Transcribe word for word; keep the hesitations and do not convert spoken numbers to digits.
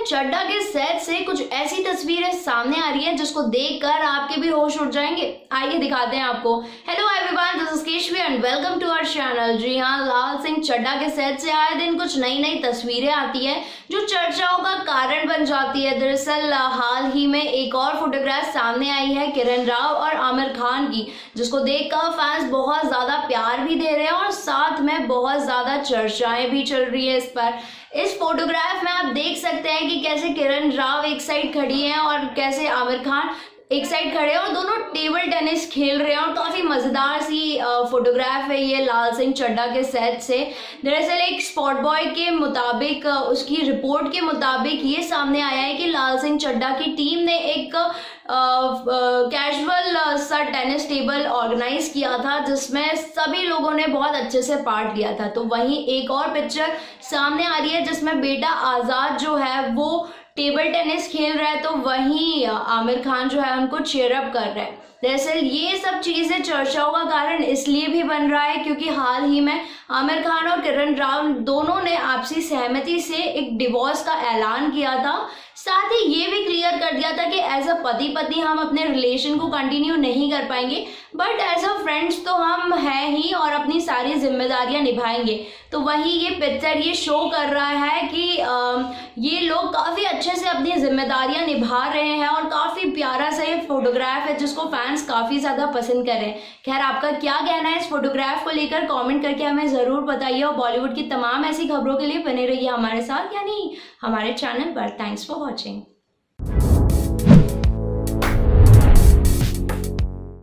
सिंह चड्ढा के सेट से कुछ ऐसी तस्वीरें सामने आ रही है जिसको देखकर आपके भी होश उड़ जाएंगे। आइए दिखाते हैं आपको। Hello everyone, this is Keshavi and welcome to our channel. जी हाँ, लाल सिंह चड्ढा के सेट से आए दिन कुछ नई नई तस्वीरें आती है जो चर्चाओं का कारण बन जाती है। दरअसल हाल ही में एक और फोटोग्राफ सामने आई है किरण राव और आमिर खान की, जिसको देखकर फैंस बहुत ज्यादा प्यार भी दे रहे हैं और साथ में बहुत ज्यादा चर्चाएं भी चल रही है इस पर। इस फोटोग्राफ में आप देख सकते हैं कि कैसे किरण राव एक साइड खड़ी हैं और कैसे आमिर खान एक साइड खड़े हैं और दोनों टेबल टेनिस खेल रहे हैं और काफी मजेदार सी फोटोग्राफ है ये लाल सिंह चड्ढा के सेट से। दरअसल एक स्पॉट बॉय के मुताबिक, उसकी रिपोर्ट के मुताबिक ये सामने आया है कि लाल सिंह चड्ढा की टीम ने एक कैजुअल सा टेनिस टेबल ऑर्गेनाइज किया था जिसमें सभी लोगों ने बहुत अच्छे से पार्ट लिया था। तो वहीं एक और पिक्चर सामने आ रही है जिसमें बेटा आजाद जो है वो टेबल टेनिस खेल रहा है, तो वहीं आमिर खान जो है उनको चीयर अप कर रहा है। दरअसल ये सब चीजें चर्चाओं का कारण इसलिए भी बन रहा है क्योंकि हाल ही में आमिर खान और किरण राव दोनों ने आपसी सहमति से एक डिवोर्स का ऐलान किया था। साथ ही ये भी क्लियर कर दिया था कि एज अ पति पत्नी हम अपने रिलेशन को कंटिन्यू नहीं कर पाएंगे, बट एज अ फ्रेंड्स तो हम हैं ही और अपनी सारी जिम्मेदारियां निभाएंगे। तो वही ये पिक्चर ये शो कर रहा है कि आ, ये लोग काफी अच्छे से अपनी जिम्मेदारियां निभा रहे हैं और काफी प्यारा सा ये फोटोग्राफ है जिसको फैंस काफी ज्यादा पसंद कर रहे हैं। खैर, आपका क्या कहना है इस फोटोग्राफ को लेकर कमेंट करके हमें जरूर बताइए और बॉलीवुड की तमाम ऐसी खबरों के लिए बने रहिए हमारे साथ, यानी हमारे चैनल पर। Thanks for watching.